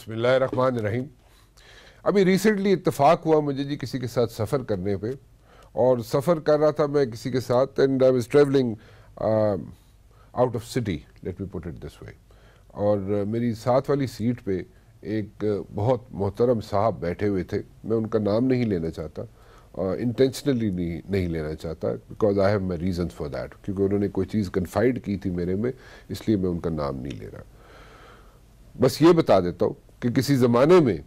बिस्मिल्लाहिर्रहमानिर्रहीम। अभी रिसेंटली इत्तेफाक हुआ मुझे जी किसी के साथ सफ़र करने पे, और सफ़र कर रहा था मैं किसी के साथ, and I was travelling out of city, let me put it this way. और मेरी साथ वाली सीट पे एक बहुत मोहतरम साहब बैठे हुए थे। मैं उनका नाम नहीं लेना चाहता, इंटेंशनली नहीं लेना चाहता, because I have my reason for that, क्योंकि उन्होंने कोई चीज़ कन्फाइड की थी मेरे में, इसलिए मैं उनका नाम नहीं ले रहा। बस ये बता देता हूँ कि किसी ज़माने में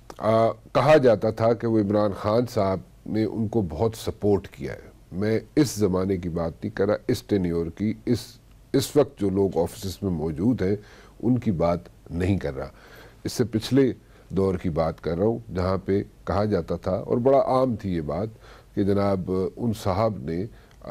कहा जाता था कि वो इमरान खान साहब ने उनको बहुत सपोर्ट किया है। मैं इस ज़माने की बात नहीं कर रहा, इस टेन्योर की, इस वक्त जो लोग ऑफिस में मौजूद हैं उनकी बात नहीं कर रहा। इससे पिछले दौर की बात कर रहा हूँ, जहाँ पे कहा जाता था, और बड़ा आम थी ये बात, कि जनाब उन साहब ने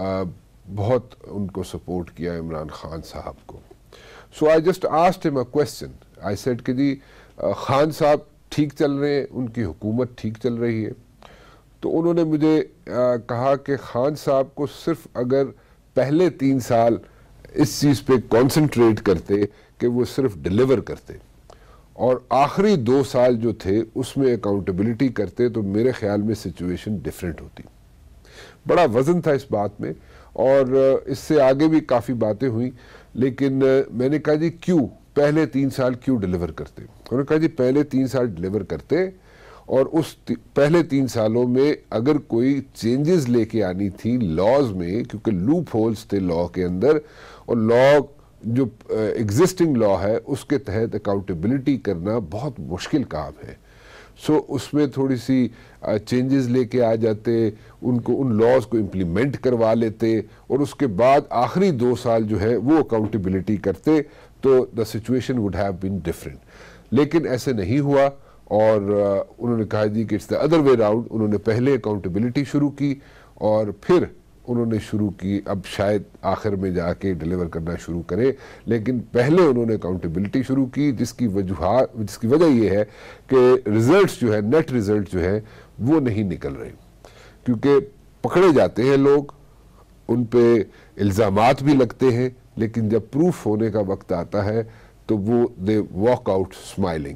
बहुत उनको सपोर्ट किया इमरान खान साहब को। So I just asked him a question. I said कि जी खान साहब ठीक चल रहे हैं, उनकी हुकूमत ठीक चल रही है? तो उन्होंने मुझे कहा कि खान साहब को सिर्फ अगर पहले 3 साल इस चीज़ पे कंसंट्रेट करते कि वो सिर्फ डिलीवर करते, और आखिरी 2 साल जो थे उसमें अकाउंटेबिलिटी करते, तो मेरे ख्याल में सिचुएशन डिफरेंट होती। बड़ा वजन था इस बात में, और इससे आगे भी काफ़ी बातें हुई, लेकिन मैंने कहा जी क्यों पहले 3 साल क्यों डिलीवर करते? उन्होंने कहा जी पहले 3 साल डिलीवर करते, और उस पहले 3 सालों में अगर कोई चेंजेस लेके आनी थी लॉज में, क्योंकि लूप होल्स थे लॉ के अंदर, और लॉ जो एग्जिस्टिंग लॉ है उसके तहत अकाउंटेबिलिटी करना बहुत मुश्किल काम है। सो उसमें थोड़ी सी चेंजेस लेके आ जाते, उनको उन लॉज को इम्प्लीमेंट करवा लेते, और उसके बाद आखिरी 2 साल जो है वो अकाउंटेबिलिटी करते, तो the situation would have been different. लेकिन ऐसे नहीं हुआ, और उन्होंने कहा जी कि it's the other way round. उन्होंने पहले अकाउंटेबिलिटी शुरू की, और फिर उन्होंने शुरू की, अब शायद आखिर में जाके डिलीवर करना शुरू करें, लेकिन पहले उन्होंने अकाउंटेबिलिटी शुरू की, जिसकी वजह ये है कि रिजल्ट्स जो है, नेट रिजल्ट जो है वो नहीं निकल रहे, क्योंकि पकड़े जाते हैं लोग, उन पे इल्ज़ामात भी लगते हैं, लेकिन जब प्रूफ होने का वक्त आता है तो वो दे वॉक आउट स्माइलिंग।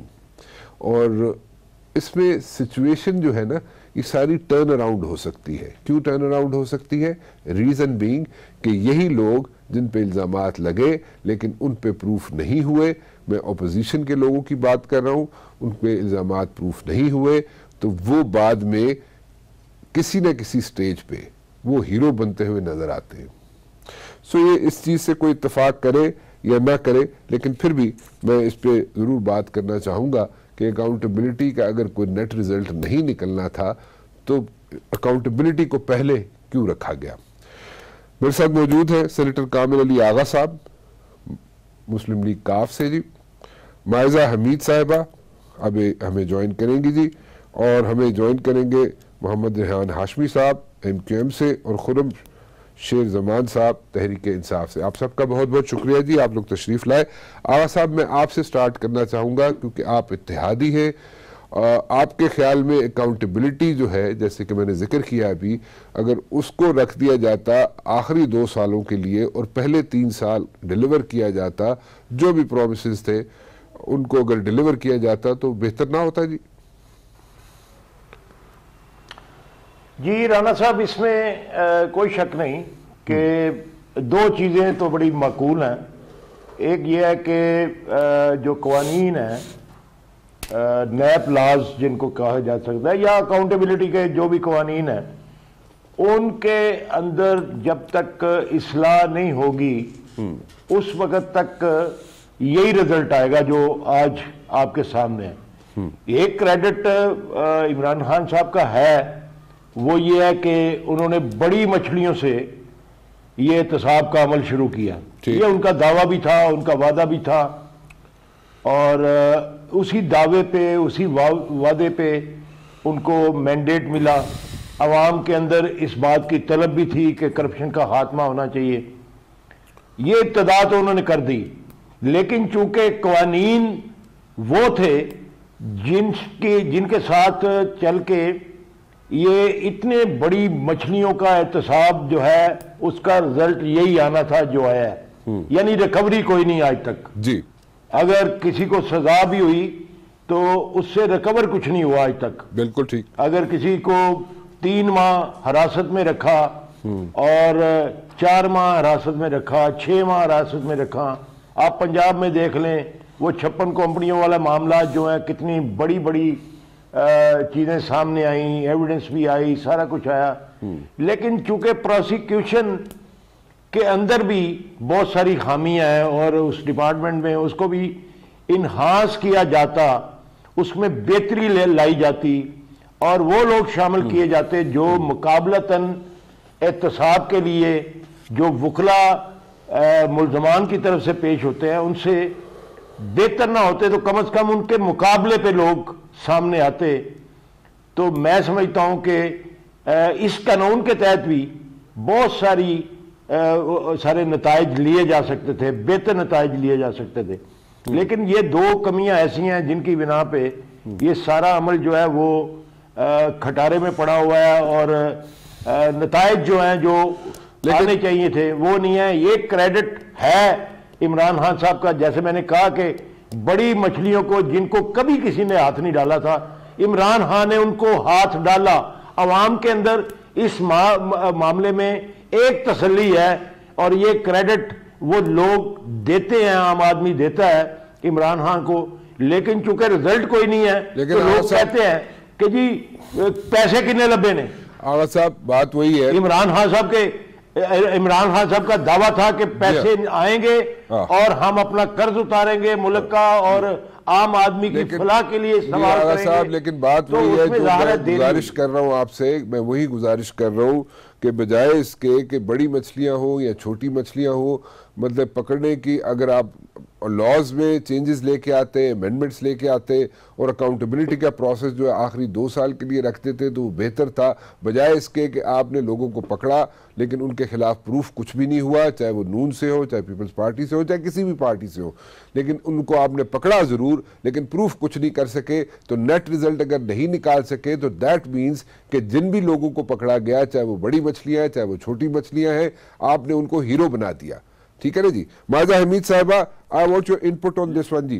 और इसमें सिचुएशन जो है ना, ये सारी टर्न अराउंड हो सकती है। क्यों टर्न अराउंड हो सकती है? रीज़न बीइंग कि यही लोग जिन पे इल्ज़ामात लगे लेकिन उन पे प्रूफ नहीं हुए, मैं अपोजिशन के लोगों की बात कर रहा हूँ, उन पे इल्ज़ामात प्रूफ नहीं हुए, तो वो बाद में किसी न किसी स्टेज पे वो हीरो बनते हुए नज़र आते हैं। सो ये इस चीज़ से कोई इत्तेफाक करे या ना करे, लेकिन फिर भी मैं इस पे ज़रूर बात करना चाहूँगा कि अकाउंटेबिलिटी का अगर कोई नेट रिज़ल्ट नहीं निकलना था तो अकाउंटेबिलिटी को पहले क्यों रखा गया। मेरे साथ मौजूद है सेनेटर कामिल अली आगा साहब, मुस्लिम लीग काफ से जी, मायजा हमीद साहिबा अब हमें ज्वाइन करेंगी जी, और हमें ज्वाइन करेंगे मोहम्मद रेहान हाशमी साहब MQM से, और खुरम शेर जमान साहब तहरीक इंसाफ से। आप सबका बहुत बहुत शुक्रिया जी, आप लोग तशरीफ़ लाए। आगा साहब, मैं आपसे स्टार्ट करना चाहूँगा, क्योंकि आप इत्तेहादी हैं। आपके ख्याल में अकाउंटेबिलिटी जो है, जैसे कि मैंने जिक्र किया अभी, अगर उसको रख दिया जाता आखिरी 2 सालों के लिए, और पहले 3 साल डिलीवर किया जाता, जो भी प्रोमिसेस थे उनको अगर डिलीवर किया जाता, तो बेहतर ना होता जी? जी राना साहब, इसमें कोई शक नहीं कि 2 चीज़ें तो बड़ी माकूल हैं। एक ये है कि जो कवानीन हैं, नैप लॉज जिनको कहा जा सकता है, या अकाउंटेबिलिटी के जो भी कवानीन हैं, उनके अंदर जब तक इस्लाह नहीं होगी उस वक़्त तक यही रिजल्ट आएगा जो आज आपके सामने है। एक क्रेडिट इमरान खान साहब का है, वो ये है कि उन्होंने बड़ी मछलियों से ये एहतसाब का अमल शुरू किया। ये उनका दावा भी था, उनका वादा भी था, और उसी दावे पे, उसी वादे पे उनको मैंडेट मिला। अवाम के अंदर इस बात की तलब भी थी कि करप्शन का खात्मा होना चाहिए। ये इब्तदा तो उन्होंने कर दी, लेकिन चूंकि कवानीन वो थे जिनके साथ चल के ये इतने बड़ी मछलियों का एहतसाब जो है उसका रिजल्ट यही आना था जो आया है, यानी रिकवरी कोई नहीं आज तक जी। अगर किसी को सजा भी हुई तो उससे रिकवर कुछ नहीं हुआ आज तक। बिल्कुल ठीक। अगर किसी को 3 माह हिरासत में रखा और 4 माह हिरासत में रखा, 6 माह हिरासत में रखा, आप पंजाब में देख लें वो 56 कंपनियों वाला मामला जो है, कितनी बड़ी बड़ी चीजें सामने आई, एविडेंस भी आई, सारा कुछ आया। लेकिन चूंकि प्रोसिक्यूशन के अंदर भी बहुत सारी खामियां हैं और उस डिपार्टमेंट में उसको भी इन्हांस किया जाता, उसमें बेहतरी लाई जाती और वो लोग शामिल किए जाते जो मुकाबलतन एहतसाब के लिए जो वकला मुल्जमान की तरफ से पेश होते हैं उनसे बेहतर ना होते तो कम से कम उनके मुकाबले पे लोग सामने आते। तो मैं समझता हूं कि इस कानून के तहत भी बहुत सारे नताइज लिए जा सकते थे, बेहतर नताइज लिए जा सकते थे। लेकिन ये 2 कमियां ऐसी हैं जिनकी बिना पे ये सारा अमल जो है वो खटारे में पड़ा हुआ है और नताइज जो हैं जो आने चाहिए थे वो नहीं है। ये क्रेडिट है इमरान खान साहब का, जैसे मैंने कहा कि बड़ी मछलियों को जिनको कभी किसी ने हाथ नहीं डाला था, इमरान खान ने उनको हाथ डाला। अवाम के अंदर इस मामले में एक तसल्ली है और ये क्रेडिट वो लोग देते हैं, आम आदमी देता है इमरान खान को। लेकिन चूंकि रिजल्ट कोई नहीं है तो लोग कहते हैं कि जी पैसे कितने लबे ने। आगा साहब बात वही है, इमरान खान साहब का दावा था कि पैसे आएंगे और हम अपना कर्ज उतारेंगे मुल्क का और आम आदमी की फलाह के लिए इस्तेमाल करेंगे। साहब लेकिन बात वही है जो मैं गुजारिश कर रहा हूं आपसे, मैं वही गुजारिश कर रहा हूं कि बजाय इसके कि बड़ी मछलियां हो या छोटी मछलियां हो, मतलब पकड़ने की, अगर आप लॉज में चेंजेस लेके आते, अमेंडमेंट्स लेके आते और अकाउंटेबिलिटी का प्रोसेस जो है आखिरी 2 साल के लिए रखते थे तो वो बेहतर था, बजाय इसके कि आपने लोगों को पकड़ा लेकिन उनके खिलाफ प्रूफ कुछ भी नहीं हुआ, चाहे वो नून से हो, चाहे पीपल्स पार्टी से हो, चाहे किसी भी पार्टी से हो, लेकिन उनको आपने पकड़ा जरूर लेकिन प्रूफ कुछ नहीं कर सके। तो नेट रिजल्ट अगर नहीं निकाल सके तो दैट मीन्स कि जिन भी लोगों को पकड़ा गया, चाहे वो बड़ी मछलियां हैं चाहे वो छोटी मछलियां हैं, आपने उनको हीरो बना दिया। ठीक है ना जी। माजा हमीद साहिबा, I want your input on this one जी।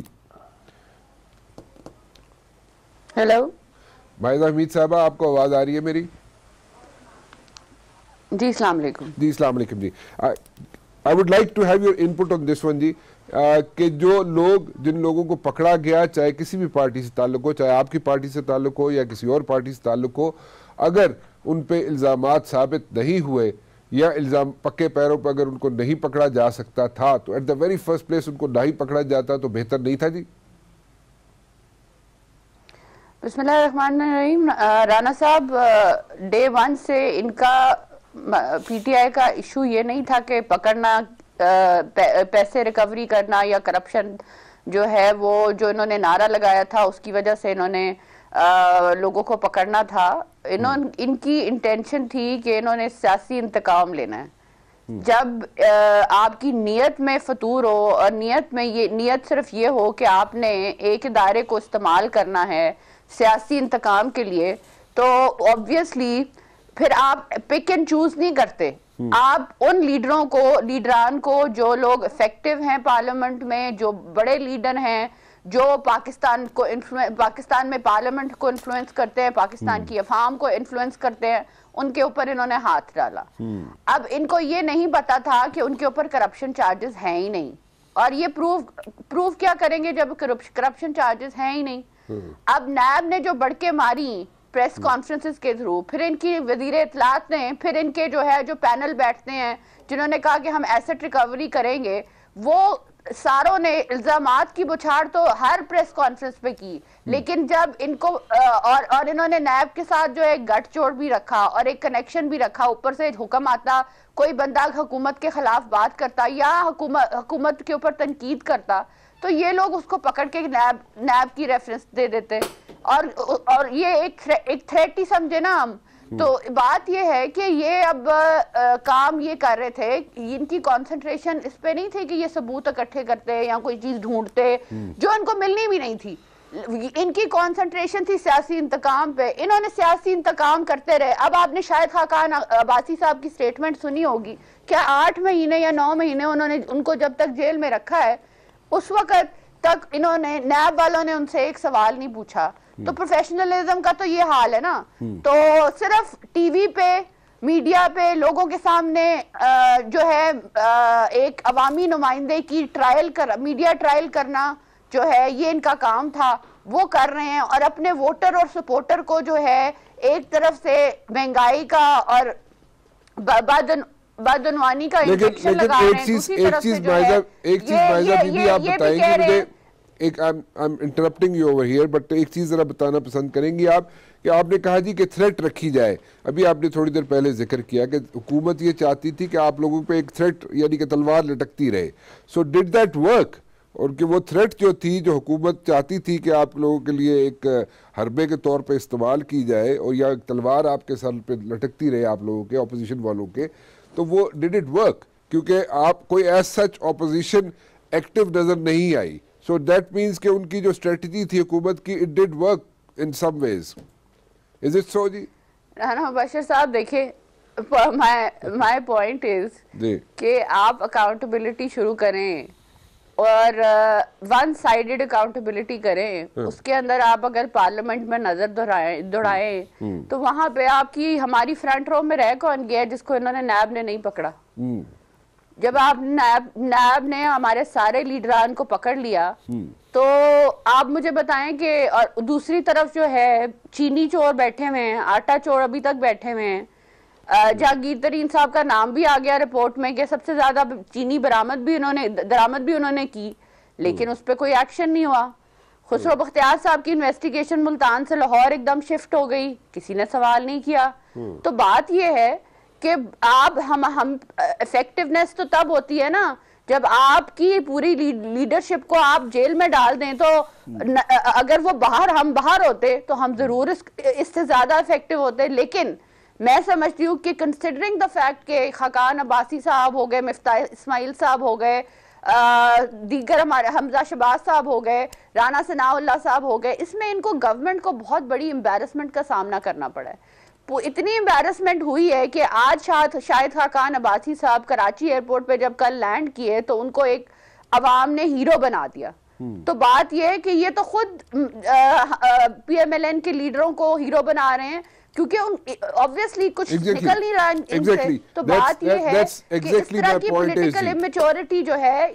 हेलो माजा हमीद साहिबा, आपको आवाज आ रही है मेरी? जी अस्सलाम वालेकुम। जी अस्सलाम वालेकुम जी। I would like to have your input on this one जी, कि जो लोग, जिन लोगों को पकड़ा गया, चाहे किसी भी पार्टी से ताल्लुक हो, चाहे आपकी पार्टी से ताल्लुक हो या किसी और पार्टी से ताल्लुक हो, अगर उन पे इल्जामात साबित नहीं हुए या इल्जाम पक्के पैरों पर अगर उनको नहीं पकड़ा जा सकता था तो at the very first place उनको नहीं पकड़ा जाता तो बेहतर नहीं था जी? बिस्मिल्लाहिर्रहमानिर्रहीम। राना साहब, डे 1 से इनका पीटीआई का इशू ये नहीं था कि पकड़ना, पैसे रिकवरी करना या करप्शन जो है वो जो इन्होंने नारा लगाया था उसकी वजह से इन्होंने लोगों को पकड़ना था। इनकी इंटेंशन थी कि इन्होंने सियासी इंतकाम लेना है। जब आपकी नीयत में फतूर हो और नीयत सिर्फ ये हो कि आपने एक इदारे को इस्तेमाल करना है सियासी इंतकाम के लिए, तो ऑब्वियसली फिर आप पिक एंड चूज नहीं करते। आप उन लीडरान को जो लोग इफेक्टिव हैं पार्लियामेंट में, जो बड़े लीडर हैं, जो पाकिस्तान में पार्लियामेंट को इन्फ्लुएंस करते हैं, पाकिस्तान की अवाम को इन्फ्लुएंस करते हैं, उनके ऊपर इन्होंने हाथ डाला। अब इनको ये नहीं पता था कि उनके ऊपर करप्शन चार्जेस हैं ही नहीं, और ये प्रूव क्या करेंगे जब करप्शन चार्जेस हैं ही नहीं। अब नैब ने जो बढ़के मारी प्रेस कॉन्फ्रेंसेस के थ्रू, फिर इनकी वजीर इत्तलात ने, फिर इनके जो पैनल बैठते हैं जिन्होंने कहा कि हम एसेट रिकवरी करेंगे, वो सारों ने इल्जामात की बुछाड़ तो हर प्रेस कॉन्फ्रेंस पे की। लेकिन जब इनको और इन्होंने नैब के साथ जो एक गठजोड़ भी रखा और एक कनेक्शन भी रखा, ऊपर से हुक्म आता, कोई बंदा हुकूमत के खिलाफ बात करता या हुकूमत के ऊपर तनकीद करता तो ये लोग उसको पकड़ के नैब की रेफरेंस दे देते और ये एक थ्रेट ही समझे ना हम। तो बात ये है कि ये अब काम ये कर रहे थे, इनकी कंसंट्रेशन इस पे नहीं थी कि ये सबूत इकट्ठे करते या कोई चीज ढूंढते जो इनको मिलनी भी नहीं थी। इनकी कंसंट्रेशन थी सियासी इंतकाम पे, इन्होंने सियासी इंतकाम करते रहे। अब आपने शायद खाकान अब्बासी साहब की स्टेटमेंट सुनी होगी, क्या 8 महीने या 9 महीने उनको जब तक जेल में रखा है उस वक्त तक इन्होंने नैब वालों ने उनसे एक सवाल नहीं पूछा। तो प्रोफेशनलिज्म का तो ये हाल है ना। तो सिर्फ टीवी पे, मीडिया पे, लोगों के सामने जो है एक अवामी नुमाइंदे की मीडिया ट्रायल करना जो है, ये इनका काम था, वो कर रहे हैं। और अपने वोटर और सपोर्टर को जो है एक तरफ से महंगाई का और बदनवानी का इंजेक्शन लगा रहे हैं, दूसरी तरफ से जो है एक चीज माइजा बीबी आप बताएंगे मुझे, एक I am interrupting you over here, but एक चीज जरा बताना पसंद करेंगी आप कि आपने कहा जी कि थ्रेट रखी जाए। अभी आपने थोड़ी देर पहले जिक्र किया कि हुकूमत ये चाहती थी कि आप लोगों पे एक थ्रेट यानी कि तलवार लटकती रहे। So did that work? और कि वो थ्रेट जो थी, जो हुकूमत चाहती थी कि आप लोगों के लिए एक हरबे के तौर पे इस्तेमाल की जाए और या तलवार आपके सर पे लटकती रहे आप लोगों के, अपोजिशन वालों के, तो वो डिड इट वर्क? क्योंकि आप कोई एज सच अपोजिशन एक्टिव नजर नहीं आई। सो दैट मीन्स कि उनकी जो स्ट्रेटजी थी हुकूमत की, it did work in some ways. Is it so जी? राना मुबश्शिर साहब देखिए, माय पॉइंट इज कि आप अकाउंटेबिलिटी शुरू करें और वन साइडेड अकाउंटेबिलिटी करें। उसके अंदर आप अगर पार्लियामेंट में नजर दौड़ाएं तो वहां पे आपकी हमारी फ्रंट रो में रह कौन गया जिसको इन्होंने नैब ने नहीं पकड़ा? जब आप नैब ने हमारे सारे लीडरान को पकड़ लिया तो आप मुझे बताएं कि और दूसरी तरफ जो है चीनी चोर बैठे हुए हैं, आटा चोर अभी तक बैठे हुए हैं। जहांगीर तरीन साहब का नाम भी आ गया रिपोर्ट में कि सबसे ज्यादा चीनी दरामद भी उन्होंने की, लेकिन उस पर कोई एक्शन नहीं हुआ। खुसरो बख्तियार साहब की इन्वेस्टिगेशन मुल्तान से लाहौर एकदम शिफ्ट हो गई, किसी ने सवाल नहीं किया। तो बात यह है कि आप हम इफेक्टिवनेस तो तब होती है ना जब आपकी पूरी लीडरशिप को आप जेल में डाल दें। तो अगर वो हम बाहर होते तो हम जरूर इससे ज्यादा इफेक्टिव होते। लेकिन मैं समझती हूँ कि कंसिडरिंग द फैक्ट के खाकान अब्बासी साहब हो गए, मिफ्ता इस्माइल साहब हो गए, दीगर हमारे हमजा शहबाज साहब हो गए, राना सनाउल्लाह साहब हो गए, इसमें इनको गवर्नमेंट को बहुत बड़ी एम्बैरसमेंट का सामना करना पड़ा है। इतनी एम्बैरसमेंट हुई है कि आज शायद खाकान अब्बासी साहब कराची एयरपोर्ट पे जब कल लैंड किए तो उनको एक अवाम ने हीरो बना दिया। तो बात यह है कि ये तो खुद PMLN के लीडरों को हीरो बना रहे हैं क्योंकि ऑब्वियसली कुछ निकल नहीं रहा इनसे। तो बात ये है कि इस तरह की पॉलिटिकल इमेच्योरिटी जो है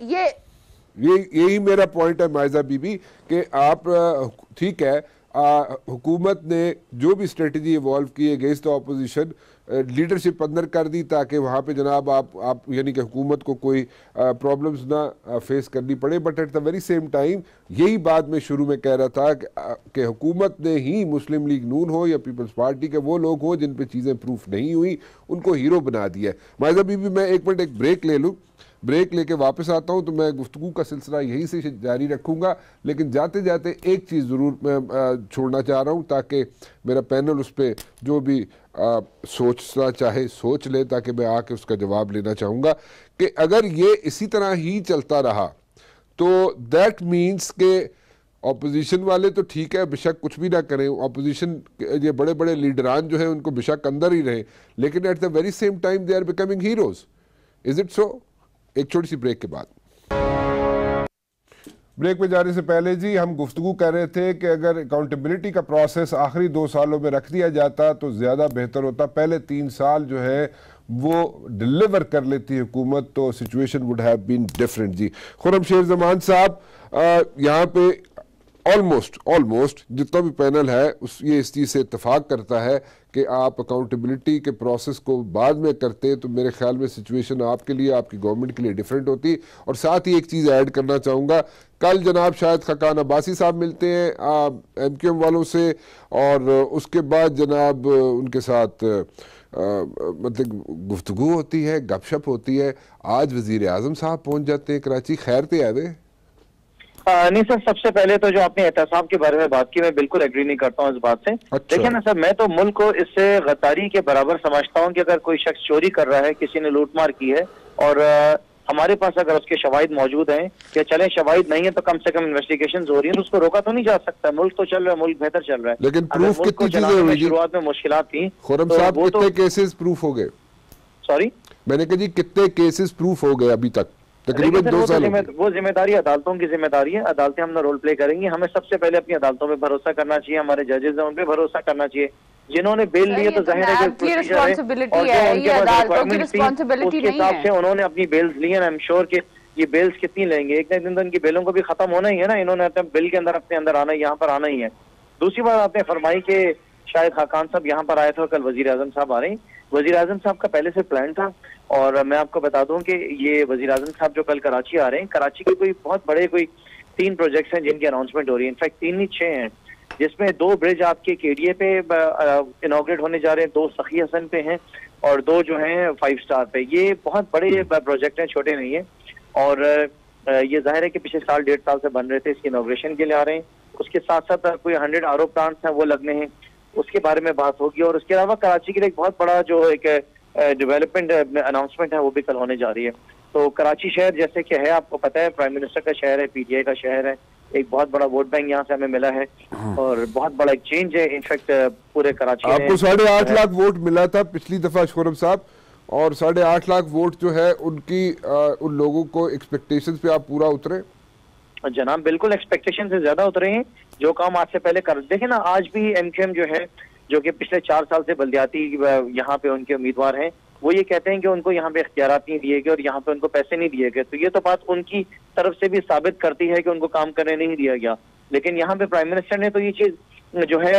यही मेरा पॉइंट है माइजा बीबी कि आप ठीक है, हुकूमत ने जो भी स्ट्रेटजी इवॉल्व की अगेंस्ट द ऑपोजिशन लीडरशिप अंदर कर दी ताकि वहाँ पे जनाब आप यानी कि हुकूमत को कोई प्रॉब्लम्स ना फेस करनी पड़े। But at the very same time यही बात मैं शुरू में कह रहा था कि हुकूमत ने ही मुस्लिम लीग नून हो या पीपल्स पार्टी के वो लोग हो जिन पे चीज़ें प्रूफ नहीं हुई, उनको हीरो बना दिया। माइजा बीबी मैं एक मिनट एक ब्रेक ले लूँ, ब्रेक लेके वापस आता हूं तो मैं गुफ्तगू का सिलसिला यहीं से जारी रखूंगा। लेकिन जाते जाते एक चीज़ ज़रूर मैं छोड़ना चाह रहा हूं ताकि मेरा पैनल उस पर जो भी सोचना चाहे सोच ले, ताकि मैं आके उसका जवाब लेना चाहूँगा कि अगर ये इसी तरह ही चलता रहा तो दैट मीन्स के अपोजिशन वाले तो ठीक है बेशक कुछ भी ना करें, अपोजिशन ये बड़े बड़े लीडरान जो है उनको बेशक अंदर ही रहे, लेकिन at the very same time they are becoming heroes. Is it so? एक छोटी सी ब्रेक के बाद। ब्रेक में जाने से पहले जी हम गुफ्तगू कर रहे थे कि अगर अकाउंटेबिलिटी का प्रोसेस आखिरी 2 सालों में रख दिया जाता तो ज़्यादा बेहतर होता। पहले 3 साल जो है वो डिलीवर कर लेती हुकूमत तो situation would have been different. जी खुर्रम शेर जमान साहब, यहाँ पे ऑलमोस्ट जितना भी पैनल है ये इस चीज़ से इत्तेफाक करता है कि आप अकाउंटेबिलिटी के प्रोसेस को बाद में करते तो मेरे ख्याल में सिचुएशन आपके लिए, आपकी गवर्नमेंट के लिए डिफरेंट होती। और साथ ही एक चीज़ ऐड करना चाहूँगा, कल जनाब शायद खाकान अब्बासी साहब मिलते हैं MQM वालों से और उसके बाद जनाब उनके साथ मतलब गुफ्तगू होती है, गपशप होती है। आज वज़ीर आज़म साहब पहुँच जाते हैं कराची। खैर थे आए नहीं सर, सबसे पहले तो जो आपने एहतसाब के बारे में बात की मैं बिल्कुल एग्री नहीं करता हूँ इस बात से। अच्छा। देखिए ना सर, मैं तो मुल्क को इससे गद्दारी के बराबर समझता हूँ कि अगर कोई शख्स चोरी कर रहा है, किसी ने लूटमार की है और हमारे पास अगर उसके शवाहिद मौजूद हैं कि चले शवाहिद नहीं है तो कम से कम इन्वेस्टिगेशन हो रही है तो उसको रोका तो नहीं जा सकता। मुल्क तो चल रहा है, मुल्क बेहतर चल रहा है। लेकिन प्रूफ कितनी चीजें हुई? शुरुआत में मुश्किलात थी। खुर्रम साहब कितने केसेस प्रूफ हो गए? सॉरी मैंने कहा जी कितने केसेस प्रूफ हो गए अभी तक? तकरीबन 2 साल हो गए। वो जिम्मेदारी अदालतों की जिम्मेदारी है, अदालतें अपना रोल प्ले करेंगी। हमें सबसे पहले अपनी अदालतों पे भरोसा करना चाहिए, हमारे जजेस हैं उन पे भरोसा करना चाहिए। जिन्होंने बेल लिए तो जाहिर है कि प्रोसीजर है, और जो उनके पास रिक्वायरमेंट्स थी उसके हिसाब से उन्होंने अपनी बेल्स ली है। आई एम श्योर कि ये बेल्स कितनी लेंगे, एक दिन तो इनकी बेलों को भी खत्म होना ही है ना, इन्होंने अपने बिल के अंदर अपने अंदर आना, यहाँ पर आना ही है। दूसरी बात आपने फरमाई कि शायद खाकान साहब यहाँ पर आए थे और कल वजीर आजम साहब आ रहे हैं। वजीर आजम साहब का पहले से प्लान था, और मैं आपको बता दूं कि ये वजीर आजम साहब जो कल कराची आ रहे हैं, कराची के कोई बहुत बड़े कोई 3 प्रोजेक्ट्स हैं जिनकी अनाउंसमेंट हो रही है। इनफैक्ट 3 नहीं 6 हैं, जिसमें 2 ब्रिज आपके केडीए पे इनॉग्रेट होने जा रहे हैं, 2 सखी हसन पे हैं और 2 जो हैं 5 स्टार पे। ये बहुत बड़े प्रोजेक्ट हैं, छोटे नहीं है। और ये जाहिर है कि पिछले साल 1.5 साल से बन रहे थे, इसकी इनॉग्रेशन के लिए आ रहे हैं। उसके साथ साथ कोई 100 आरओ प्लांट्स हैं वो लगने हैं, उसके बारे में बात होगी। और उसके अलावा कराची के लिए एक बहुत बड़ा जो एक डेवलपमेंट अनाउंसमेंट है वो भी कल होने जा रही है। तो कराची शहर जैसे कि है, आपको पता है प्राइम मिनिस्टर का शहर है, पीटीआई का शहर है, एक बहुत बड़ा वोट बैंक यहाँ से हमें मिला है और बहुत बड़ा एक चेंज है। इनफैक्ट पूरे कराची आपको 8.5 लाख वोट मिला था पिछली दफा खुर्रम साहब, और 8.5 लाख वोट जो है उनकी उन लोगों को एक्सपेक्टेशंस पे आप पूरा उतरे? जनाब बिल्कुल एक्सपेक्टेशन से ज्यादा उतरे हैं। जो काम आज से पहले कर देखे ना, आज भी एमक्यूएम जो है, जो कि पिछले 4 साल से बल्दियाती यहाँ पे उनके उम्मीदवार हैं, वो ये कहते हैं कि उनको यहाँ पे इख्तियारात नहीं दिए गए और यहाँ पे उनको पैसे नहीं दिए गए। तो ये तो बात उनकी तरफ से भी साबित करती है कि उनको काम करने नहीं दिया गया। लेकिन यहाँ पे प्राइम मिनिस्टर ने तो ये चीज जो है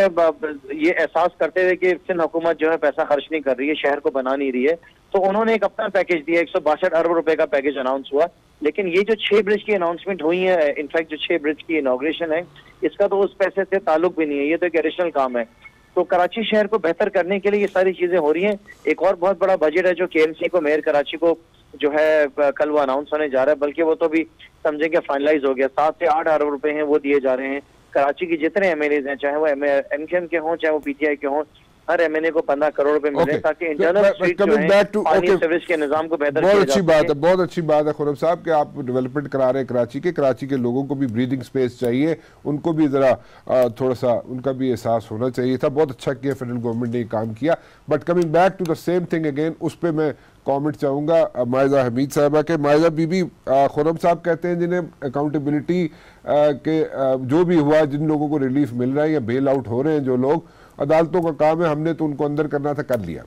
ये एहसास करते हुए कि सिंध हुकूमत जो है पैसा खर्च नहीं कर रही है, शहर को बना नहीं रही है, तो उन्होंने एक अपना पैकेज दिया। 162 अरब रुपए का पैकेज अनाउंस हुआ। लेकिन ये जो 6 ब्रिज की अनाउंसमेंट हुई है, इनफैक्ट जो 6 ब्रिज की इनॉग्रेशन है, इसका तो उस पैसे से ताल्लुक भी नहीं है, ये तो एक एडिशनल काम है। तो कराची शहर को बेहतर करने के लिए ये सारी चीजें हो रही हैं। एक और बहुत बड़ा बजट है जो केएमसी को, मेयर कराची को जो है कल वो अनाउंस होने जा रहा है, बल्कि वो तो भी समझेंगे फाइनलाइज हो गया। 7 से 8 अरब रुपए हैं वो दिए जा रहे हैं। कराची की जितने एमएलएज हैं, चाहे वो एमक्यूएम के हों चाहे वो पीटीआई के हों, हर एमएनए को 15 करोड़ रुपए मिले ताकि इंटरनल स्ट्रीट जो है पानी सर्विस के निजाम को बेहतर किया जा सके। बहुत अच्छी बात है, बहुत अच्छी बात है खुर्रम साहब कि आप डेवलपमेंट करा रहे हैं कराची के लोगों को भी ब्रीदिंग स्पेस चाहिए, उनको भी जरा थोड़ा सा उनका भी एहसास होना चाहिए था। बहुत अच्छा किया फेडरल गवर्नमेंट ने ये काम किया। But coming back to the same thing again, उस पर मैं कमेंट चाहूँगा मायजा हमीद साहबा के। मायजा बीबी, खुर्रम साहब कहते हैं जिन्हें अकाउंटेबिलिटी के जो भी हुआ, जिन लोगों को रिलीफ मिल रहा है या बेल आउट हो रहे हैं जो लोग, अदालतों का काम है, हमने तो उनको अंदर करना था, कर लिया।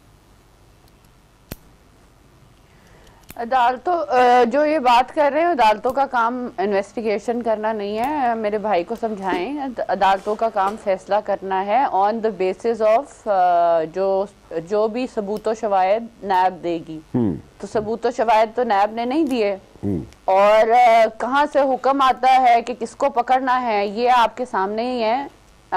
अदालतों जो ये बात कर रहे हैं, अदालतों का काम इन्वेस्टिगेशन करना नहीं है। मेरे भाई को समझाएं, अदालतों का काम फैसला करना है ऑन द बेसिस ऑफ जो भी सबूत शवायद नैब देगी। तो सबूत शवायद तो नैब ने नहीं दिए, और कहाँ से हुक्म आता है कि किसको पकड़ना है, ये आपके सामने ही है।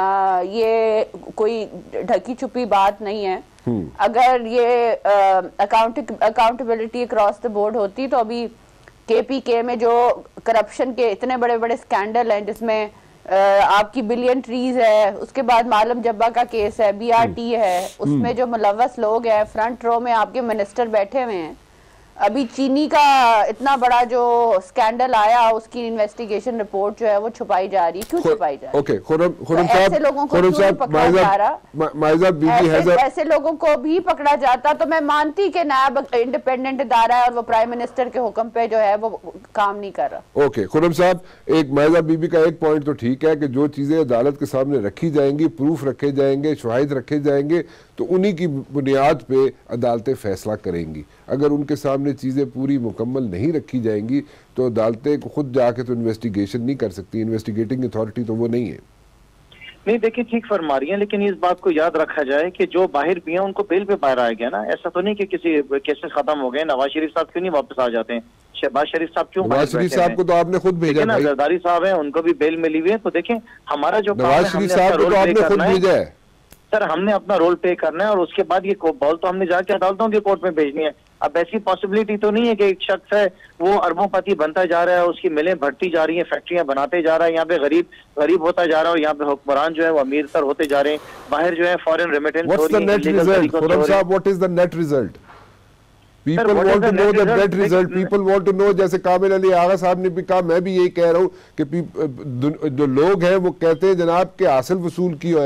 ये कोई ढकी छुपी बात नहीं है। अगर ये अकाउंटेबिलिटी अक्रॉस द बोर्ड होती तो अभी केपीके में जो करप्शन के इतने बड़े बड़े स्कैंडल हैं, जिसमें आपकी बिलियन ट्रीज है, उसके बाद मालम जब्बा का केस है, बीआरटी है, उसमें जो मुलव्वस लोग हैं, फ्रंट रो में आपके मिनिस्टर बैठे हुए हैं। अभी चीनी का इतना बड़ा जो स्कैंडल आया, उसकी इन्वेस्टिगेशन रिपोर्ट जो है वो छुपाई जा रही है। क्यों छुपाई जा रही है? ओके, खुर्रम साहब, ऐसे लोगों को क्यों पकड़ा जा रहा? ऐसे लोगों को भी पकड़ा जाता तो मैं मानती कि नैब इंडिपेंडेंट इदारा है और वो प्राइम मिनिस्टर के हुक्म पे जो है वो काम नहीं कर रहा। ओके खुर्रम साहब, एक मायजा बीबी का एक पॉइंट तो ठीक है कि जो चीजें अदालत के सामने रखी जाएंगी, प्रूफ रखे जाएंगे, शवाहिद रखे जाएंगे, तो उन्हीं की बुनियाद पे अदालतें फैसला करेंगी। अगर उनके सामने चीज़ें पूरी मुकम्मल नहीं रखी जाएंगी तो अदालतें खुद जाके तो इन्वेस्टिगेशन नहीं कर सकती। इन्वेस्टिगेटिंग अथॉरिटी तो वो नहीं है। नहीं, देखिए ठीक फरमा रही है, लेकिन इस बात को याद रखा जाए कि जो बाहर भी हैं उनको बेल पे बाहर आया गया ना। ऐसा तो नहीं कि किसी केसेस खत्म हो गए। नवाज शरीफ साहब क्यों नहीं वापस आ जाते हैं? शहबाज शरीफ साहब क्यों? नवाज शरीफ साहब को तो आपने खुद भेजा ना, जरदारी साहब हैं, उनको भी बेल मिली हुई है। तो देखें हमारा जो नवाज शरीफ साहब को तो आपने खुद भेजा है सर, हमने अपना रोल प्ले करना है और उसके बाद ये बॉल तो हमने जाके अदालतों की कोर्ट में भेजनी है। अब ऐसी पॉसिबिलिटी तो नहीं है कि एक शख्स है वो अरबोंपति बनता जा रहा है, उसकी मिलें बढ़ती जा रही हैं, फैक्ट्रियां बनाते जा रहा है, यहाँ पे गरीब होता जा रहा है और यहाँ पे हुक्मरान जो है वो अमीर तर होते जा रहे हैं। बाहर जो है फॉरेन रेमिटेंस हो रही है। What is the net result? People want to know the net result. People want to know, जैसे कामिल अली आगा साहब ने भी कहा, मैं भी यही कह रहा हूँ कि जो लोग हैं वो कहते हैं जनाब के हासिल वसूल की होया,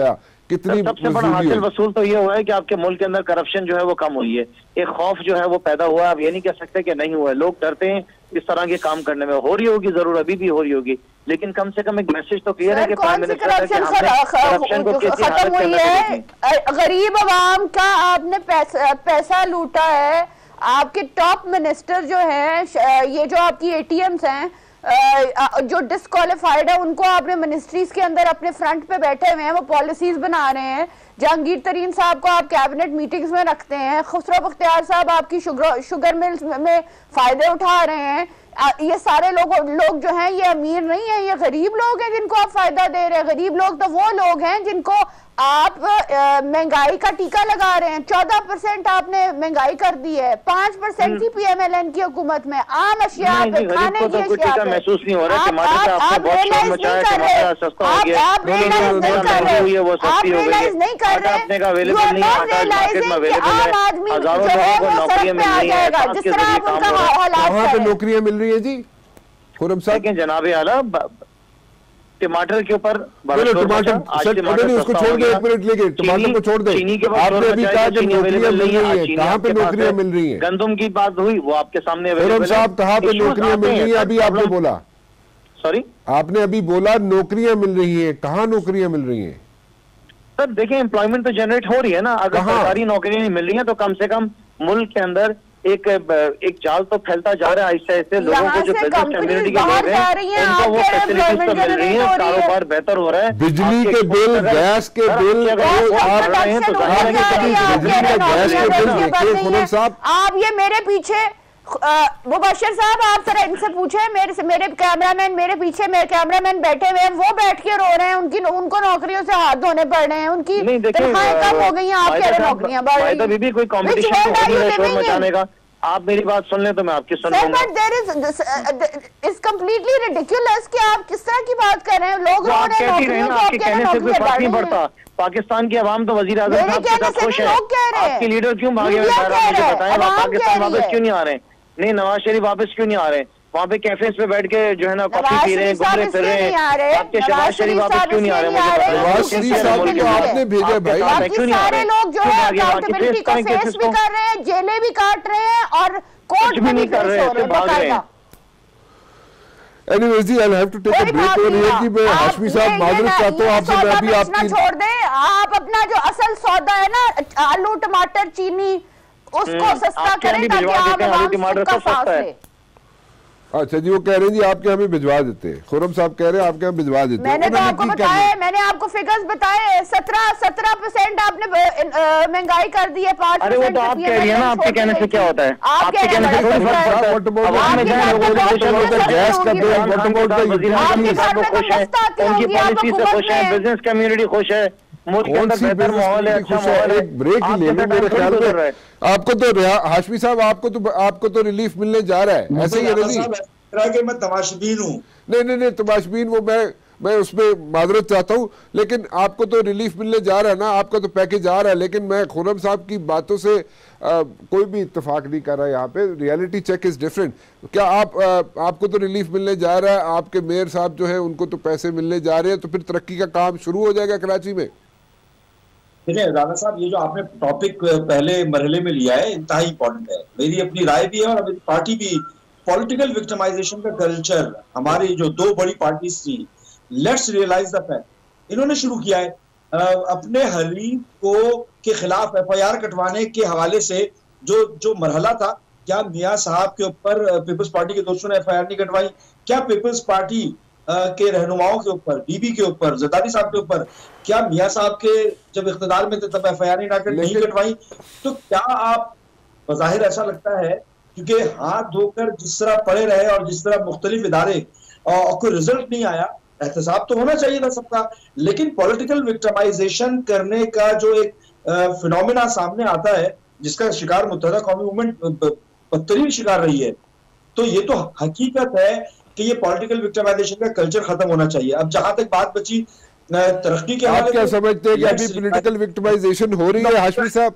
कितनी सबसे बड़ा हासिल वसूल तो ये हुआ है कि आपके मुल्क के अंदर करप्शन जो है वो कम हुई है, एक खौफ जो है वो पैदा हुआ है। आप ये नहीं कह सकते कि नहीं हुआ है, लोग डरते हैं इस तरह के काम करने में। हो रही होगी जरूर, अभी भी हो रही होगी, लेकिन कम से कम एक मैसेज तो क्लियर है कि प्राइम मिनिस्टर करप्शन को कैसी हालत के अंदर। गरीब आवाम का आपने पैसा लूटा है। आपके टॉप मिनिस्टर जो है, ये जो आपकी एटीएम्स हैं जो डिस्क्वालिफाइड है, उनको आपने मिनिस्ट्रीज के अंदर अपने फ्रंट पे बैठे हुए हैं, वो पॉलिसीज बना रहे हैं। जहांगीर तरीन साहब को आप कैबिनेट मीटिंग्स में रखते हैं। खुसरो बख्तियार साहब आपकी शुगर मिल्स में फायदे उठा रहे हैं। ये सारे लोग जो हैं ये अमीर नहीं है, ये गरीब लोग हैं जिनको आप फायदा दे रहे हैं। गरीब लोग तो वो लोग हैं जिनको आप महंगाई का टीका लगा रहे हैं। 14% आपने महंगाई कर दी है, 5% थी पीएमएलएन की हुकूमत में। आम अशिया पे, खाने की अशिया पे महसूस नहीं हो रहा आप रियलाइज नहीं कर रहे, आप रियलाइज नहीं कर रहे, आप रियलाइज नहीं कर रहे, यू आर नॉट रियलाइजिंग कि आम आदमी जो है वो सड़क पे आ जाएगा जिस तरह आप उनका हालात वहाँ पे नौकरियां मिल रही है जी खुर्रम साहब। जनाब आला टमाटर के ऊपर उसको छोड़ दे, 1 मिनट लेके टमाटर को छोड़ दे। आपने अभी कहा कि नौकरियां मिल रही है, कहाँ पे नौकरियां मिल रही है? गंदम की बात हुई, वो आपके सामने खुर्रम साहब कहाँ पे नौकरियां मिल रही है? अभी आपने बोला, सॉरी आपने अभी बोला नौकरियां मिल रही है, कहाँ नौकरियां मिल रही है? सर देखिए, एम्प्लॉयमेंट तो जनरेट हो रही है ना। अगर सरकारी नौकरियां नहीं मिल रही है तो कम से कम मुल्क के अंदर एक जाल तो फैलता जा रहा है आहिस्ता आहिस्ता। लोगों को जो बिजनेस कम्युनिटी के लोग हैं उनको वो फैसिलिटीज तो मिल रही है, कारोबार बेहतर हो रहा है। बिजली के बिल, गैस के बिल, आप रहे हैं तो बिजली का गैस के बिल देखिए खुर्रम साहब। आप ये मेरे पीछे मुबश्शिर साहब, आप जरा इनसे पूछे, मेरे कैमरामैन मेरे पीछे, मेरे कैमरामैन बैठे हुए हैं, वो बैठ के रो रहे हैं, उनको नौकरियों से हाथ धोने पड़ रहे हैं, उनकी तनख्वाहें कम हो गई हैं, आप कह रहे नौकरियां बढ़ रही हैं। भी कोई कंपटीशन मचाने का। आप मेरी बात सुन लें तो मैं आपकी सुन लूंगा। इट्स कंप्लीटली रिडिकुलस कि आप किस तरह की बात कर रहे हैं। लोग रो रहे हैं, आपके कहने से कोई फर्क नहीं पड़ता। पाकिस्तान की आवाम तो वजीर आज़म साहब के साथ खुश है। आपके लीडर क्यों भागे हुए बताएं, पाकिस्तान वापस क्यों नहीं आ रहे? नहीं, नवाज शरीफ वापस क्यों नहीं आ रहे? वहाँ पे कैफेज पे बैठ के जो है ना कॉफी पी रहे हैं, घूमने फिर रहे हैं। आपके शहबाज शरीफ वापस क्यों नहीं आ रहे? नवाज शरीफ साहब को आपने भेजा भाई, सारे लोग जो है अकाउंटेबिलिटी को फेस भी कर रहे हैं, जेलें भी काट रहे हैं और कोर्ट भी नहीं कर रहे हैं, भाग रहे हैं। Anyways ji, I'll have to take a break over here कि मैं हाशमी साहब माजरत चाहता हूँ आपसे। मैं अभी आपकी छोड़ दे, आप अपना जो असल सौदा है ना, आलू टमाटर चीनी, उसको सस्ता करें ताकि आम आवाम का सांस ले। अच्छा जी, वो कह रहे हैं जी आपके हमें भिजवा देते हैं। खुर्रम साहब कह रहे हैं आपके हम भिजवा देते हैं। मैंने तो आपको बताया, मैंने आपको फिगर्स बताए, 17% आपने महंगाई कर दी है, 5%। अरे वो तो आप कह रही है ना, आपके कहने से क्या होता है? आपके कहने से कोई फर्क पड़ता है? गैस का बिल, खुश है, उनकी पॉलिसी से खुश है, बिजनेस कम्युनिटी खुश है, मुल्क के अंदर बेहतर माहौल है, अच्छा माहौल है। एक ब्रेक ले लो मेरे ख्याल में। आपको तो हाशमी साहब आपको तो रिलीफ मिलने जा रहा है, ऐसे ही है जी। मैं तमाशबीन हूँ। नहीं तमाशबीन, वो मैं उसमें माजरत चाहता हूँ, लेकिन आपको तो रिलीफ मिलने जा रहा है ना, आपका तो पैकेज आ रहा है। लेकिन मैं खुर्रम साहब की बातों से कोई भी इत्तेफाक नहीं कर रहा है यहाँ पे। Reality check is different. क्या आपको तो रिलीफ मिलने जा रहा है, आपके मेयर साहब जो है उनको तो पैसे मिलने जा रहे हैं, तो फिर तरक्की का काम शुरू हो जाएगा कराची में? देखिए राना साहब, ये जो आपने टॉपिक पहले मरहले में लिया है इंतहाई इंपॉर्टेंट है। मेरी अपनी राय भी है और मेरी पार्टी भी। पॉलिटिकल विक्टिमाइजेशन का कल्चर हमारी जो दो बड़ी पार्टीज थी, लेट्स रियलाइज द फैक्ट, इन्होंने शुरू किया है अपने हरीफ को के खिलाफ FIR कटवाने के हवाले से। जो मरहला था, क्या मियाँ साहब के ऊपर पीपल्स पार्टी के दोस्तों ने FIR नहीं कटवाई? क्या पीपल्स पार्टी के रहनुमाओं के ऊपर, बीबी के ऊपर, जरदारी साहब के ऊपर, क्या मियाँ साहब के जब इख्तिदार में थे तब FIR नहीं कटवाई? तो क्या आप बज़ाहिर ऐसा लगता है क्योंकि हाथ धोकर जिस तरह पड़े रहे और जिस तरह मुख्तलिफ इदारे और कोई रिजल्ट नहीं आया, एहतसाब तो होना चाहिए था सबका। लेकिन पॉलिटिकल विक्टिमाइजेशन करने का जो एक फिनोमिना सामने आता है, जिसका शिकार मुत्तहदा कौमी मूवमेंट बदतरीन शिकार रही है, तो ये तो हकीकत है कि ये पॉलिटिकल विक्टिमाइजेशन का कल्चर खत्म होना चाहिए। अब जहां तक बात बची तरक्की के, आप क्या समझते हैं कि अभी पॉलिटिकल विक्टिमाइजेशन हो रही है हाशमी साहब?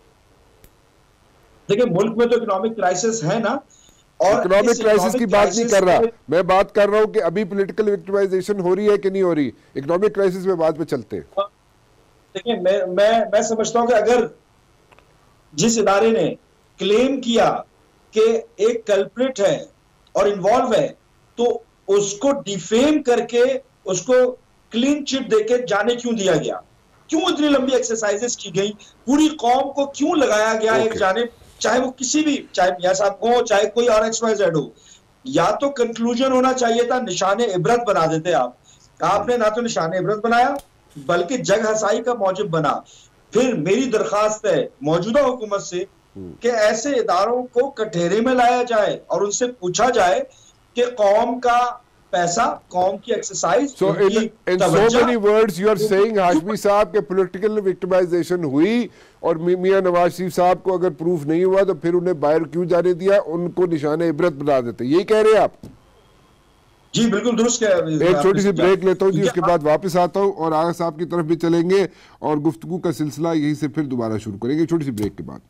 देखिए, मुल्क में तो इकोनॉमिक क्राइसिस है ना, और इकोनॉमिक क्राइसिस की बात नहीं कर रहा मैं, बात कर रहा हूं कि अभी पॉलिटिकल विक्टिमाइजेशन हो रही है कि नहीं हो रही। इकोनॉमिक क्राइसिस में बाद में चलते हैं। देखिए मैं समझता हूं कि अगर जिस इदारे ने क्लेम किया कि एक कल्प्रिट है और इन्वॉल्व है, तो उसको डिफेम करके उसको क्लीन चिट देके जाने क्यों दिया गया? क्यों इतनी लंबी एक्सरसाइजेस की गई? पूरी कौम को क्यों लगाया गया एक जानिब? चाहे वो किसी भी, चाहे मियां साहब हो, चाहे कोई और XYZ हो, या तो कंक्लूजन होना चाहिए था, निशाने इबरत बना देते आप। आपने ना तो निशाने इबरत बनाया बल्कि जग हसाई का मौजब बना। फिर मेरी दरखास्त है मौजूदा हुकूमत से कि ऐसे इदारों को कटहरे में लाया जाए और उनसे पूछा जाए कि कौम का पैसा, कौम की exercise. So in so many words you are saying Hashmi साहब के पॉलिटिकल विक्टिमाइजेशन हुई और मियां नवाज शरीफ साहब को अगर प्रूफ नहीं हुआ तो फिर उन्हें बाहर क्यों जाने दिया, उनको निशाने इबरत बना देते, यही कह रहे हैं आप? जी बिल्कुल दुरुस्त है। एक छोटी सी ब्रेक लेता हूं जी, उसके बाद वापस आता हूं और आगा साहब की तरफ भी चलेंगे और गुफ्तगू का सिलसिला यहीं से फिर दोबारा शुरू करेंगे छोटी सी ब्रेक के बाद।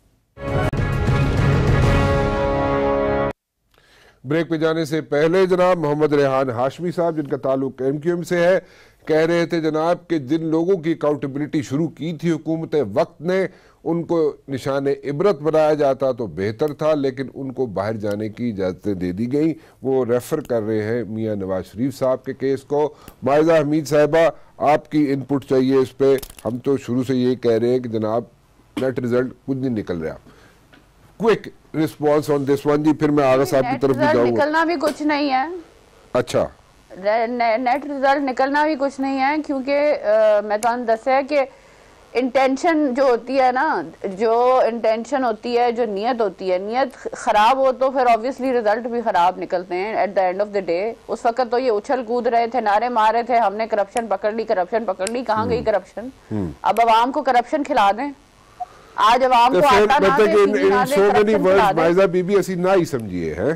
ब्रेक पे जाने से पहले जनाब मोहम्मद रेहान हाशमी साहब, जिनका ताल्लुक MQM से है, कह रहे थे जनाब कि जिन लोगों की अकाउंटेबिलिटी शुरू की थी हुकूमत वक्त ने, उनको निशाने इबरत बनाया जाता तो बेहतर था, लेकिन उनको बाहर जाने की इजाज़तें दे दी गई। वो रेफ़र कर रहे हैं मियां नवाज शरीफ साहब के केस को। मायजा हमीद साहिबा, आपकी इनपुट चाहिए इस पर। हम तो शुरू से ये कह रहे हैं कि जनाब नेट रिजल्ट कुछ नहीं निकल रहा। Quick response on this one जी, फिर मैं आगा साहब की तरफ भी जाऊंगा। निकलना भी कुछ नहीं है। अच्छा, नेट रिजल्ट निकलना भी कुछ नहीं है, क्योंकि मैं तो दसा है कि इंटेंशन जो होती है ना, जो इंटेंशन होती है, जो नीयत होती है, नीयत खराब हो तो फिर ऑब्वियसली रिजल्ट भी खराब निकलते हैं at the end of the day. उस वक्त तो ये उछल कूद रहे थे, नारे मार रहे थे, हमने करप्शन पकड़ ली, करप्शन पकड़ ली। कहाँ गई करप्शन? अब आवाम को करप्शन खिला दें। आज आवाम को आता ना दे, इन सो मेनी वर्ड्स मायजा बीबी ਅਸੀਂ ਨਾ ਹੀ ਸਮਝੀਏ ਹੈ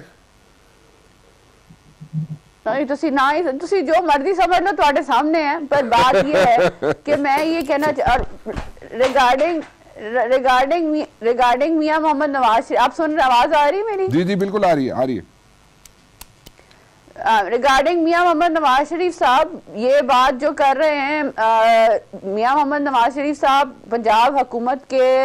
नहीं, तुसी ना ही, तुसी जो मर्जी समझ लो, तुम्हारे सामने है। पर बात ये है कि मैं ये कहना रिगार्डिंग मियां मोहम्मद नवाज, आप सुन रहे, आवाज आ रही मेरी? जी जी बिल्कुल आ रही है, आ रही है। रिगार्डिंग मियां मोहम्मद नवाज शरीफ साहब, ये बात जो कर रहे हैं, मियां मोहम्मद नवाज शरीफ साहब पंजाब हुकूमत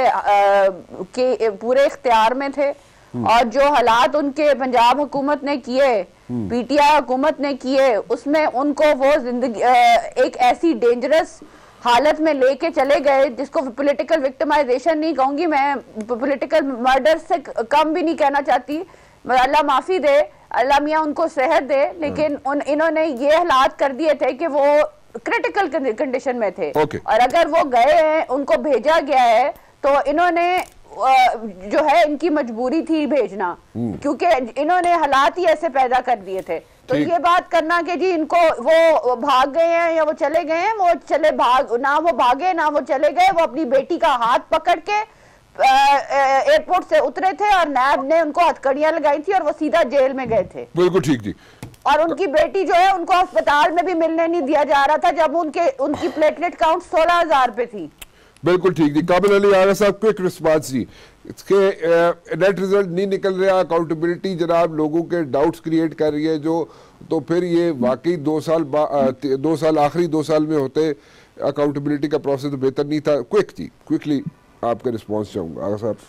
के पूरे इख्तियार में थे, और जो हालात उनके पंजाब हुकूमत ने किए, PTI हुकूमत ने किए, उसमें उनको वो जिंदगी एक ऐसी डेंजरस हालत में लेके चले गए जिसको पॉलिटिकल विक्टिमाइजेशन नहीं कहूंगी मैं, पॉलिटिकल मर्डर से कम भी नहीं कहना चाहती, अल्लाह माफी दे, अल्लाह मियां उनको सेहत दे, लेकिन इन्होंने ये हालात कर दिए थे कि वो क्रिटिकल कंडीशन में थे। और अगर वो गए हैं, उनको भेजा गया है, तो इन्होंने जो है इनकी मजबूरी थी भेजना, क्योंकि इन्होंने हालात ही ऐसे पैदा कर दिए थे। तो ये बात करना कि जी इनको वो भाग गए हैं या वो चले गए हैं, वो चले ना वो भागे ना वो चले गए, वो अपनी बेटी का हाथ पकड़ के एयरपोर्ट से उतरे थे और नैब ने उनको हथकड़ियां लगाई थी और वो सीधा जेल में गए थे। बिल्कुल ठीक जी। और उनकी बेटी जो है, उनको अस्पताल में भी मिलने नहीं दिया जा रहा था जब उनकी प्लेटलेट काउंट 16,000 पे थी। बिल्कुल ठीक जी। काबिल अली आगा साहब, क्विक रिस्पांस जी। इसके नेट रिजल्ट नहीं निकल रहा, अकाउंटेबिलिटी जनाब लोगों के डाउट्स क्रिएट कर रही है, जो तो फिर ये वाकई 2 साल आखिरी 2 साल में होते अकाउंटेबिलिटी का प्रोसेस बेहतर नहीं था। क्विक जी, क्विकली आपका रिस्पांस चाहूंगा आगा साहब।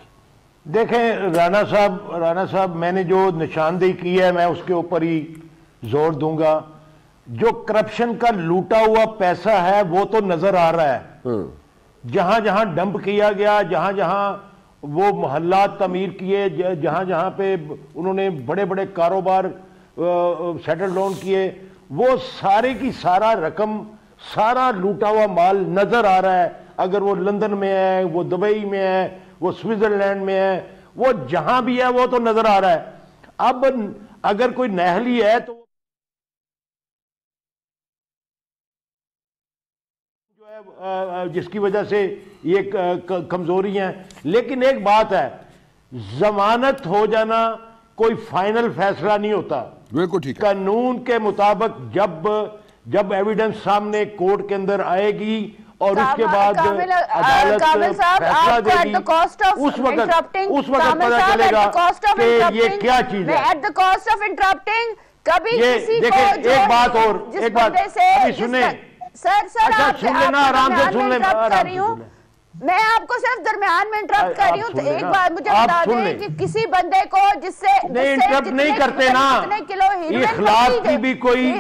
देखें राना साहब, मैंने जो निशानदेही की है मैं उसके ऊपर ही जोर दूंगा। जो करप्शन का लूटा हुआ पैसा है वो तो नजर आ रहा है, जहां जहां डंप किया गया, जहां जहां वो मोहल्ला तमीर किए, जहां जहां पे उन्होंने बड़े बड़े कारोबार सेटल डाउन किए, वो सारे की सारा रकम, सारा लूटा हुआ माल नजर आ रहा है। अगर वो लंदन में है, वो दुबई में है, वो स्विट्जरलैंड में है, वो जहां भी है वो तो नजर आ रहा है। अब अगर कोई नहली है तो जिसकी वजह से ये कमजोरी है। लेकिन एक बात है, जमानत हो जाना कोई फाइनल फैसला नहीं होता। बिल्कुल ठीक है। कानून के मुताबिक जब एविडेंस सामने कोर्ट के अंदर आएगी और उसके बाद अदालत फैसला देगी, उस वक्त पता चलेगा कि ये क्या चीज है। At the cost of interrupting, कभी ये किसी देखें, एक बात अभी सर अच्छा सुन लेना, आराम से सुन लेना, कर रही हूँ मैं, आपको सिर्फ दरमियान में इंटरप्ट कर रही हूँ। तो एक बार मुझे बता दें कि किसी बंदे को जिससे इंटरप्ट नहीं करते ना, इखलाक की भी कोई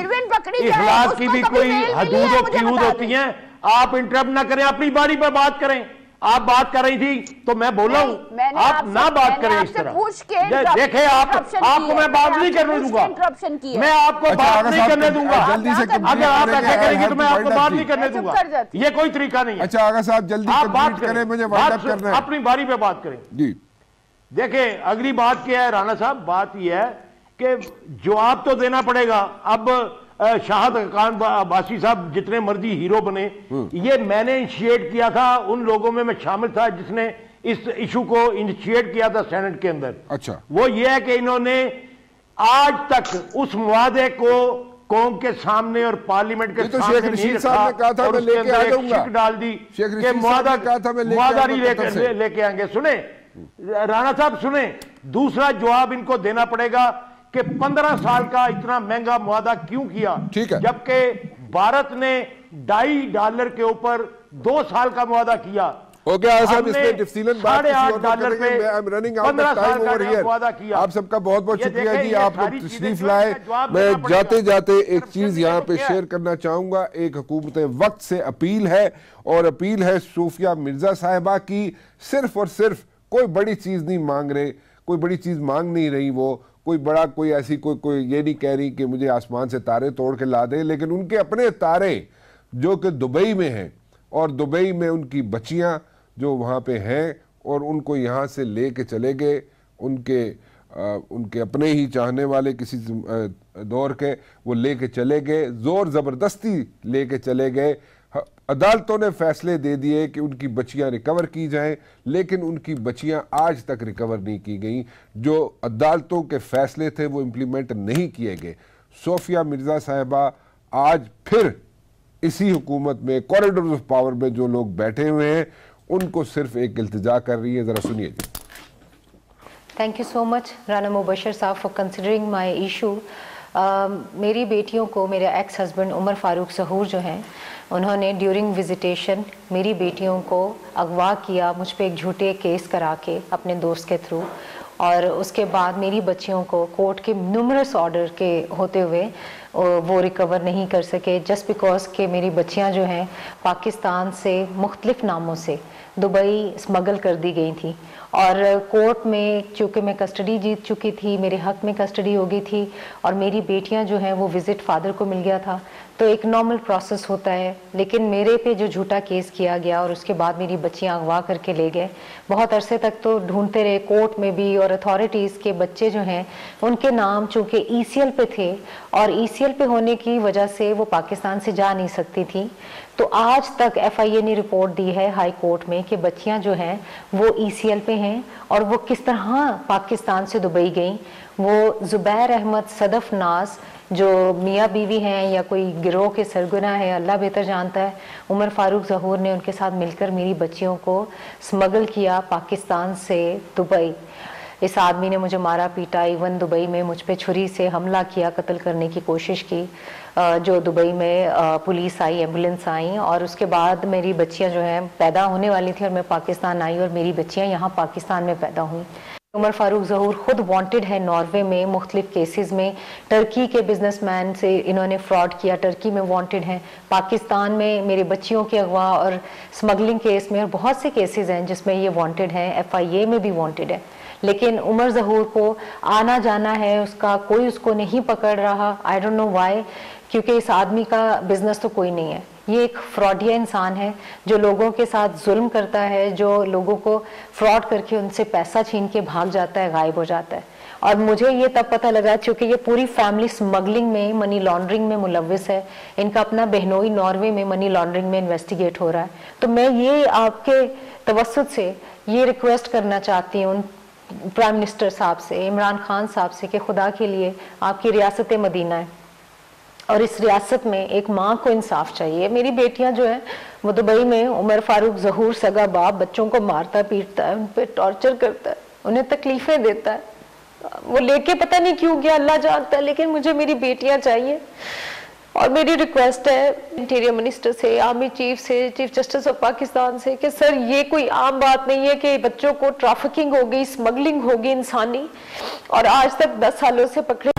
हदूद होती है। आप इंटरप्ट ना करें, अपनी बारी पर बात करें। आप बात कर रही थी तो मैं बोला हूँ, आप ना बात करें इस तरह। देखे आपको मैं बात नहीं करने दूंगा, मैं आपको बात नहीं करने दूंगा। अगर आप ऐसे करेंगे तो मैं आपको बात नहीं करने दूंगा, ये कोई तरीका नहीं है। अच्छा आगा साहब जल्दी आप बात करें, मुझे वाइंड अप करना है। अपनी बारी पे बात करें जी। देखे अगली बात क्या है राणा साहब, बात यह है कि जवाब तो देना पड़ेगा। अब शाहद खान अब्बासी साहब जितने मर्जी हीरो बने, ये मैंने इनिशिएट किया था, उन लोगों में मैं शामिल था जिसने इस इशू को इनिशिएट किया था सेनेट के अंदर। अच्छा, वो ये है कि इन्होंने आज तक उस मुआदे को कौम के सामने और पार्लियामेंट के सामने नहीं रखा और उसके अंदर एक शिक डाल दी कि मुआदा लेके आएंगे। सुने राणा साहब सुने, दूसरा जवाब इनको देना पड़ेगा कि 15 साल का इतना महंगा मुआदा क्यों किया, जबकि भारत ने $2.5 के ऊपर 2 साल का मुआदा किया। आप सबका बहुत बहुत शुक्रिया जी, आप लोग तशरीफ लाए। मैं जाते जाते एक चीज यहाँ पे शेयर करना चाहूंगा। एक हुकूमत वक्त से अपील है, और अपील है सूफिया मिर्जा साहिबा की। सिर्फ और सिर्फ कोई बड़ी चीज नहीं मांग रहे, कोई बड़ी चीज मांग नहीं रही, वो कोई बड़ा कोई ऐसी कोई ये नहीं कह रही कि मुझे आसमान से तारे तोड़ के ला दे, लेकिन उनके अपने तारे जो कि दुबई में हैं, और दुबई में उनकी बच्चियां जो वहाँ पे हैं, और उनको यहाँ से ले के चले गए उनके अपने ही चाहने वाले किसी दौर के, वो ले के चले गए, जोर ज़बरदस्ती ले के चले गए। अदालतों ने फैसले दे दिए कि उनकी बच्चियां रिकवर की जाएं, लेकिन उनकी बच्चियां आज तक रिकवर नहीं की गई। जो अदालतों के फैसले थे वो इम्प्लीमेंट नहीं किए गए। सूफिया मिर्जा साहिबा आज फिर इसी हुकूमत में कॉरिडोर ऑफ पावर में जो लोग बैठे हुए हैं उनको सिर्फ एक इल्तिजा कर रही है। जरा सुनिए जी। Thank you so much Rana Mubashir साहब फॉर कंसिडरिंग माई इशू। मेरी बेटियों को मेरे एक्स हस्बैंड उमर फारूक ज़हूर जो हैं, उन्होंने ड्यूरिंग विजिटेशन मेरी बेटियों को अगवा किया, मुझ पे एक झूठे केस करा के अपने दोस्त के थ्रू, और उसके बाद मेरी बच्चियों को कोर्ट के न्यूमरस ऑर्डर के होते हुए वो रिकवर नहीं कर सके, जस्ट बिकॉज के मेरी बच्चियां जो हैं पाकिस्तान से मुख्तलिफ नामों से दुबई स्मगल कर दी गई थी। और कोर्ट में चूँकि मैं कस्टडी जीत चुकी थी, मेरे हक में कस्टडी हो गई थी, और मेरी बेटियां जो हैं वो विज़िट फादर को मिल गया था, तो एक नॉर्मल प्रोसेस होता है। लेकिन मेरे पे जो झूठा केस किया गया और उसके बाद मेरी बच्चियां अगवा करके ले गए, बहुत अरसे तक तो ढूंढते रहे कोर्ट में भी, और अथॉरिटीज़ के बच्चे जो हैं उनके नाम चूँकि ECL पे थे, और ECL पे होने की वजह से वो पाकिस्तान से जा नहीं सकती थी। तो आज तक FIA ने रिपोर्ट दी है हाई कोर्ट में कि बच्चियां जो हैं वो ECL पे हैं, और वो किस तरह पाकिस्तान से दुबई गई। वो ज़ुबैर अहमद, सदफ नाज जो मियाँ बीवी हैं या कोई गिरोह के सरगना है, अल्लाह बेहतर जानता है, उमर फारूक ज़हूर ने उनके साथ मिलकर मेरी बच्चियों को स्मगल किया पाकिस्तान से दुबई। इस आदमी ने मुझे मारा पीटा, इवन दुबई में मुझ पे छुरी से हमला किया, कत्ल करने की कोशिश की। जो दुबई में पुलिस आई, एम्बुलेंस आई, और उसके बाद मेरी बच्चियां जो हैं पैदा होने वाली थी और मैं पाकिस्तान आई, और मेरी बच्चियां यहाँ पाकिस्तान में पैदा हुई। उमर फारूक ज़हूर खुद वांटेड है नॉर्वे में मुख्तलिफ केसेस में। टर्की के बिजनेसमैन से इन्होंने फ्रॉड किया, टर्की में वांटेड हैं। पाकिस्तान में मेरे बच्चियों के अगवा और स्मगलिंग केस में और बहुत से केसेस हैं जिसमें ये वांटेड हैं, FIA में भी वांटेड है। लेकिन उमर ज़हूर को आना जाना है उसका, कोई उसको नहीं पकड़ रहा। आई डोंट नो व्हाई, क्योंकि इस आदमी का बिजनेस तो कोई नहीं है। ये एक फ्रॉडिया इंसान है जो लोगों के साथ जुल्म करता है, जो लोगों को फ्रॉड करके उनसे पैसा छीन के भाग जाता है, गायब हो जाता है। और मुझे ये तब पता लगा क्योंकि ये पूरी फैमिली स्मगलिंग में, मनी लॉन्ड्रिंग में मुलव्विस है। इनका अपना बहनोई नॉर्वे में मनी लॉन्ड्रिंग में इन्वेस्टिगेट हो रहा है। तो मैं ये आपके तवस्सुत से ये रिक्वेस्ट करना चाहती हूँ प्राइम मिनिस्टर साहब से, इमरान खान साहब से, कि खुदा के लिए आपकी रियासत मदीना है और इस रियासत में एक माँ को इंसाफ चाहिए। मेरी बेटियां जो है वो दुबई में, उमर फारूक ज़हूर सगा बाप बच्चों को मारता पीटता है, उन पर टॉर्चर करता है, उन्हें तकलीफें देता है। वो लेके पता नहीं क्यों गया, अल्लाह जानता है, लेकिन मुझे मेरी बेटियां चाहिए। और मेरी रिक्वेस्ट है इंटीरियर मिनिस्टर से, आर्मी चीफ से, चीफ जस्टिस ऑफ पाकिस्तान से कि सर ये कोई आम बात नहीं है कि बच्चों को ट्रैफिकिंग हो गई, स्मगलिंग हो गई इंसानी, और आज तक 10 सालों से पकड़े